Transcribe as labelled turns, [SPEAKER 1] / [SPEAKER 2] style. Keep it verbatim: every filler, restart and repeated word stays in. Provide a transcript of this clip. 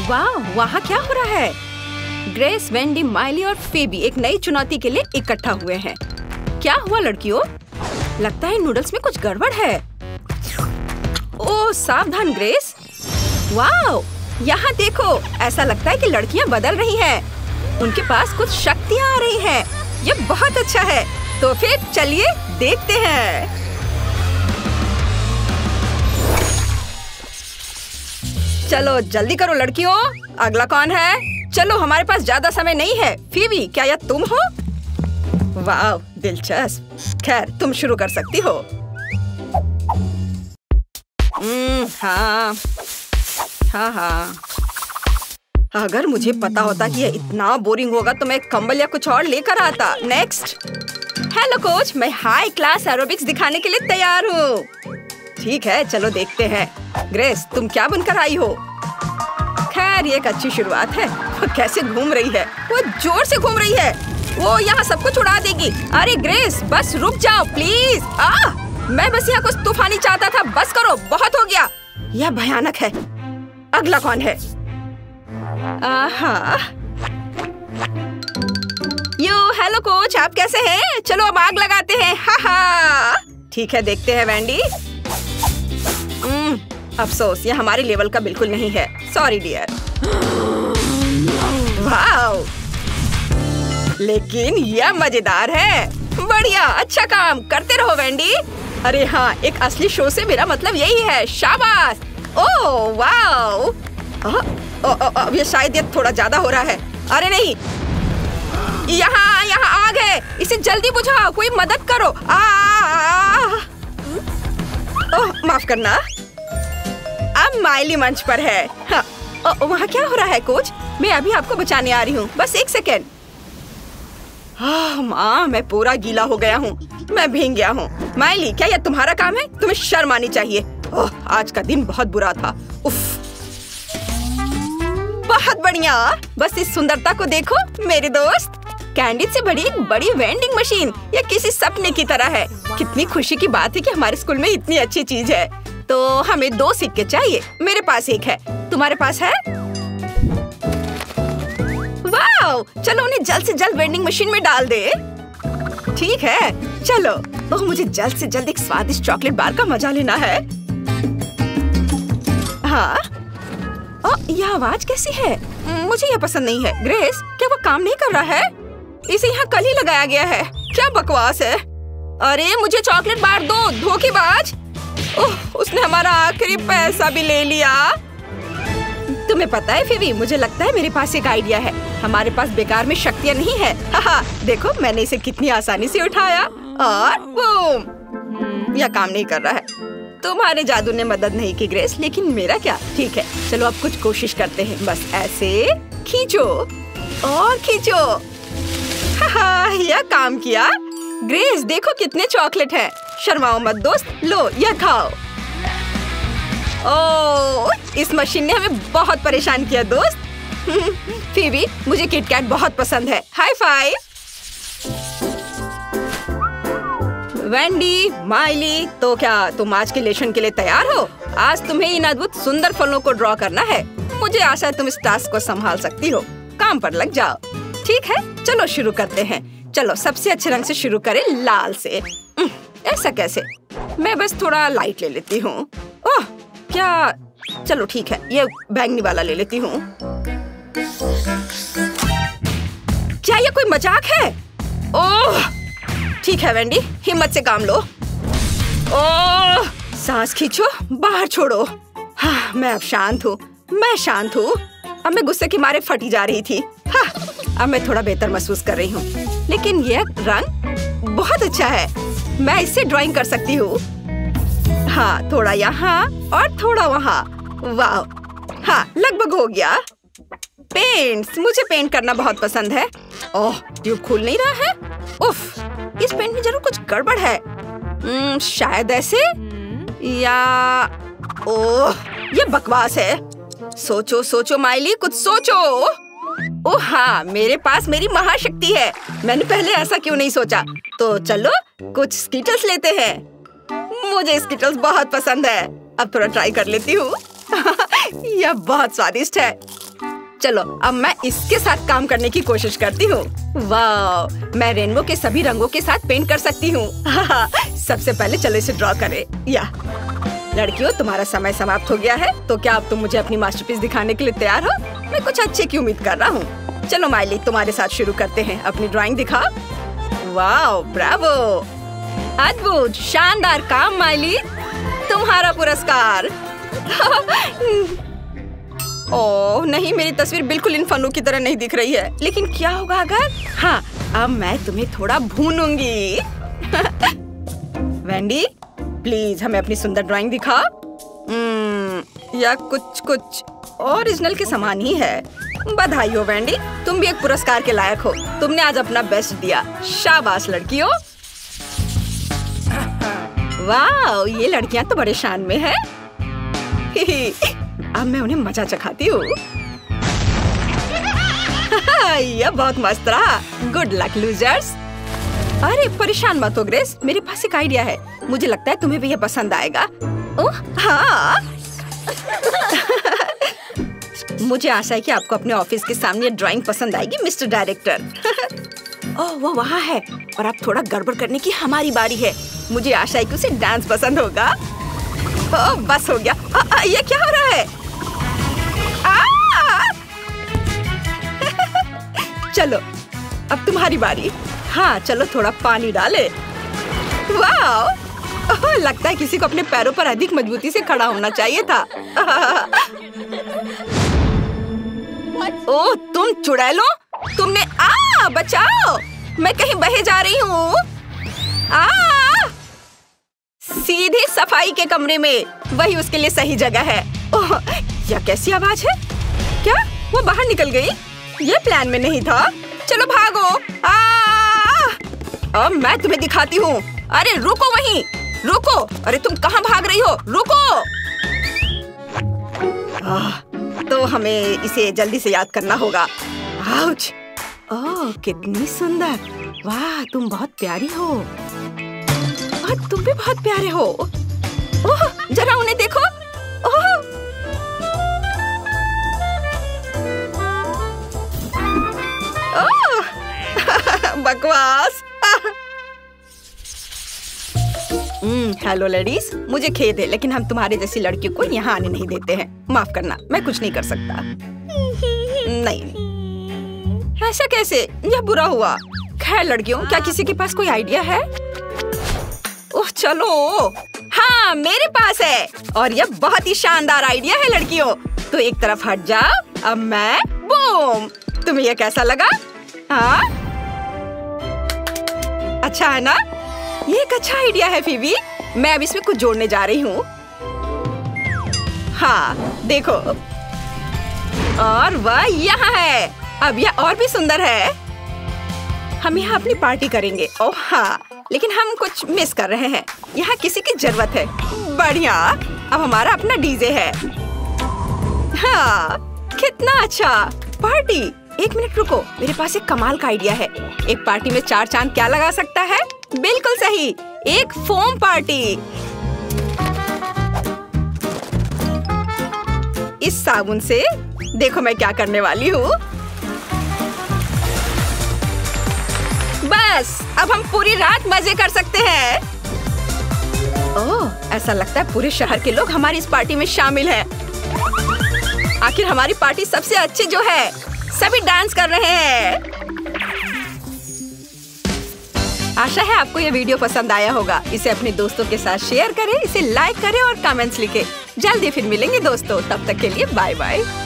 [SPEAKER 1] वाह, वहाँ क्या हो रहा है? ग्रेस, वेंडी, माइली और फेबी एक नई चुनौती के लिए इकट्ठा हुए हैं। क्या हुआ लड़कियों? लगता है नूडल्स में कुछ गड़बड़ है। ओह, सावधान ग्रेस। वाह, यहाँ देखो, ऐसा लगता है कि लड़कियाँ बदल रही हैं। उनके पास कुछ शक्तियाँ आ रही हैं। ये बहुत अच्छा है। तो फिर चलिए देखते हैं। चलो जल्दी करो लड़कियों, अगला कौन है? चलो, हमारे पास ज्यादा समय नहीं है। फीबी, क्या यह तुम हो? वाह, दिलचस्प। खैर, तुम शुरू कर सकती हो। हम्म, हाँ हाँ हाँ अगर मुझे पता होता कि यह इतना बोरिंग होगा तो मैं कंबल या कुछ और लेकर आता। नेक्स्ट। हेलो कोच, मैं हाई क्लास एरोबिक्स दिखाने के लिए तैयार हूँ। ठीक है, चलो देखते हैं। ग्रेस, तुम क्या बनकर आई हो? खैर, ये एक अच्छी शुरुआत है। वो कैसे घूम रही है? वो जोर से घूम रही है। वो यहाँ सब कुछ उड़ा देगी। अरे ग्रेस, बस रुक जाओ प्लीज। आ, मैं बस यहाँ कुछ तूफानी चाहता था। बस करो, बहुत हो गया। यह भयानक है। अगला कौन है? आहा। यो, हेलो कोच, आप कैसे हैं? चलो अब आग लगाते हैं। हा हा। ठीक है, देखते हैं वेंडी। अफसोस, ये हमारे लेवल का बिल्कुल नहीं है। Sorry dear. वाओ, लेकिन यह मजेदार है। बढ़िया, अच्छा काम करते रहो वेंडी। अरे हाँ, एक असली शो से मेरा मतलब यही है। शाबाश। Oh wow. अब ये शायद ये थोड़ा ज्यादा हो रहा है। अरे नहीं, यहाँ यहाँ आग है। इसे जल्दी बुझाओ, कोई मदद करो। आ, आ, आ। ओह, माफ करना। अब माइली मंच पर है। हाँ, वहाँ क्या हो रहा है कोच? मैं अभी आपको बचाने आ रही हूँ, बस एक सेकेंड। हाँ माँ, मैं पूरा गीला हो गया हूँ। मैं भीग गया हूँ। माइली, क्या यह तुम्हारा काम है? तुम्हें शर्म आनी चाहिए। ओह, आज का दिन बहुत बुरा था। उफ। बहुत बढ़िया। बस इस सुंदरता को देखो मेरे दोस्त। कैंडी से बड़ी एक बड़ी वेंडिंग मशीन। यह किसी सपने की तरह है। कितनी खुशी की बात है कि हमारे स्कूल में इतनी अच्छी चीज है। तो हमें दो सिक्के चाहिए। मेरे पास एक है, तुम्हारे पास है? वाओ, चलो उन्हें जल्द से जल्द वेंडिंग मशीन में डाल दे। ठीक है, चलो। तो मुझे जल्द से जल्द एक स्वादिष्ट चॉकलेट बार का मजा लेना है। हाँ, ओ, यह आवाज कैसी है? मुझे यह पसंद नहीं है। ग्रेस, क्या वो काम नहीं कर रहा है? इसे यहाँ कल ही लगाया गया है। क्या बकवास है। अरे मुझे चॉकलेट बार दो, धोखेबाज। ओह, उसने हमारा आखिरी पैसा भी ले लिया। तुम्हें पता है फीबी, मुझे लगता है मेरे पास एक आइडिया है। हमारे पास बेकार में शक्तियाँ नहीं है। हाहा, देखो मैंने इसे कितनी आसानी से उठाया और बूम। यह काम नहीं कर रहा है। तुम्हारे जादू ने मदद नहीं की ग्रेस, लेकिन मेरा क्या। ठीक है, चलो अब कुछ कोशिश करते हैं। बस ऐसे खींचो और खींचो। हाहा, यह काम किया। ग्रेस, देखो कितने चॉकलेट हैं। शर्माओ मत दोस्त, लो यह खाओ। ओह, इस मशीन ने हमें बहुत परेशान किया दोस्त। फीबी, मुझे किटकैट बहुत पसंद है। High five. वेंडी, माइली, तो क्या तुम आज के लेसन के लिए तैयार हो? आज तुम्हें इन अद्भुत सुंदर फलों को ड्रॉ करना है। मुझे आशा है तुम इस टास्क को संभाल सकती हो। काम पर लग जाओ। ठीक है, चलो शुरू करते हैं। चलो सबसे अच्छे रंग से शुरू करें, लाल से। ऐसा कैसे? मैं बस थोड़ा लाइट ले लेती हूँ। ओह, क्या? चलो ठीक है, ये बैंगनी वाला ले लेती हूँ। क्या ये कोई मजाक है? ओह, ठीक है वेंडी, हिम्मत से काम लो। ओह, सांस खींचो, बाहर छोड़ो। हाँ, मैं अब शांत हूँ। मैं शांत हूँ। अब मैं गुस्से के मारे फटी जा रही थी। हाँ, अब मैं थोड़ा बेहतर महसूस कर रही हूँ। लेकिन यह रंग बहुत अच्छा है। मैं इससे ड्राइंग कर सकती हूँ। हाँ, थोड़ा यहाँ और थोड़ा वहाँ। वाह, हाँ, लगभग हो गया। पेंट्स, मुझे पेंट करना बहुत पसंद है। ओह, ट्यूब खुल नहीं रहा है। उफ, इस पेंट में जरूर कुछ गड़बड़ है। hmm, शायद ऐसे या ओह, ये बकवास है। सोचो सोचो माइली, कुछ सोचो। ओह हाँ, मेरे पास मेरी महाशक्ति है। मैंने पहले ऐसा क्यों नहीं सोचा। तो चलो कुछ स्किटल्स लेते हैं। मुझे स्किटल्स बहुत पसंद है। अब थोड़ा ट्राई कर लेती हूँ। यह बहुत स्वादिष्ट है। चलो अब मैं इसके साथ काम करने की कोशिश करती हूँ। वाह, मैं रेनबो के सभी रंगों के साथ पेंट कर सकती हूँ। सबसे पहले चलो इसे ड्रॉ करें। या लड़कियों, तुम्हारा समय समाप्त हो गया है, तो क्या अब तुम मुझे अपनी मास्टरपीस दिखाने के लिए तैयार हो? मैं कुछ अच्छे की उम्मीद कर रहा हूँ। चलो माइली, तुम्हारे साथ शुरू करते हैं। अपनी ड्राइंग दिखा। वाह, ब्रावो, अद्भुत, शानदार काम माइली, तुम्हारा पुरस्कार। ओह नहीं, मेरी तस्वीर बिल्कुल इन फलों की तरह नहीं दिख रही है। लेकिन क्या होगा अगर? हाँ, अब मैं तुम्हें थोड़ा भूनूंगी। वेंडी, प्लीज हमें अपनी सुंदर ड्राइंग दिखा। hmm, या कुछ कुछ ओरिजिनल के समान ही है। बधाई हो वेंडी, तुम भी एक पुरस्कार के लायक हो। तुमने आज अपना बेस्ट दिया। शाबाश लड़कियों। वाह, ये लड़कियां तो बड़े शान में हैं। अब मैं उन्हें मजा चखाती हूँ। यह बहुत मस्त रहा। Good luck losers. अरे परेशान मत हो ग्रेस, मेरे पास एक आइडिया है। मुझे लगता है तुम्हें भी यह पसंद आएगा। ओह हाँ। मुझे आशा है कि आपको अपने ऑफिस के सामने ड्राइंग पसंद आएगी मिस्टर डायरेक्टर। ओह वो वहाँ है और अब थोड़ा गड़बड़ करने की हमारी बारी है। मुझे आशा है कि उसे डांस पसंद होगा। ओह बस हो गया। आ, आ, ये क्या हो रहा है? चलो अब तुम्हारी बारी। हाँ चलो थोड़ा पानी डाले। वाह, लगता है किसी को अपने पैरों पर अधिक मजबूती से खड़ा होना चाहिए था। ओह तुम चुड़ैलो, तुमने आ बचाओ, मैं कहीं बहे जा रही हूँ। आ सीधे सफाई के कमरे में, वही उसके लिए सही जगह है। ओह यह कैसी आवाज है? क्या वो बाहर निकल गई? ये प्लान में नहीं था। चलो भागो। आ अब मैं तुम्हें दिखाती हूँ। अरे रुको वहीं, रुको। अरे तुम कहाँ भाग रही हो? रुको। आह, तो हमें इसे जल्दी से याद करना होगा। आउच। ओह कितनी सुंदर। वाह तुम बहुत प्यारी हो। और तुम भी बहुत प्यारे हो। ओह जरा उन्हें देखो। ओह बकवास। हेलो लेडीज, मुझे खेद है लेकिन हम तुम्हारे जैसी लड़कियों को यहाँ आने नहीं देते हैं। माफ करना, मैं कुछ नहीं कर सकता। नहीं, ऐसा कैसे? यह बुरा हुआ। खैर लड़कियों, क्या किसी के पास कोई आइडिया है? ओह चलो, हाँ मेरे पास है और यह बहुत ही शानदार आइडिया है लड़कियों। तो एक तरफ हट जाओ। अब मैं बूम। तुम्हें यह कैसा लगा? हाँ अच्छा है ना? ये एक अच्छा आइडिया है फीबी। मैं अब इसमें कुछ जोड़ने जा रही हूँ। हाँ देखो, और वह यहाँ है। अब यह और भी सुंदर है। हम यहाँ अपनी पार्टी करेंगे। ओह हाँ, लेकिन हम कुछ मिस कर रहे हैं। यहाँ किसी की जरूरत है। बढ़िया, अब हमारा अपना डीजे है। हाँ कितना अच्छा। पार्टी, एक मिनट रुको, मेरे पास एक कमाल का आइडिया है। एक पार्टी में चार चांद क्या लगा सकता है? बिल्कुल सही, एक फोम पार्टी। इस साबुन से देखो मैं क्या करने वाली हूँ। बस अब हम पूरी रात मजे कर सकते हैं। ओह, ऐसा लगता है पूरे शहर के लोग हमारी इस पार्टी में शामिल हैं। आखिर हमारी पार्टी सबसे अच्छी जो है, सभी डांस कर रहे हैं। आशा है आपको ये वीडियो पसंद आया होगा। इसे अपने दोस्तों के साथ शेयर करें, इसे लाइक करें और कमेंट्स लिखें। जल्दी फिर मिलेंगे दोस्तों, तब तक के लिए बाय बाय।